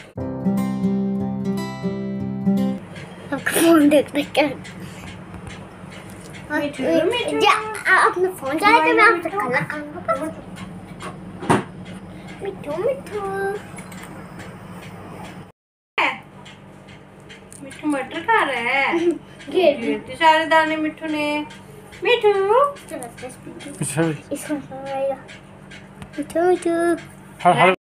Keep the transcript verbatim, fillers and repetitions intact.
Phone देख देख कर अपना फोन चलाते मैं आपसे खाना खाऊंगा। मिठू मिठू मिठू मटर खा रहा है। ये सारे दाने मिठू ने। मिठू इसको मिठू मिठू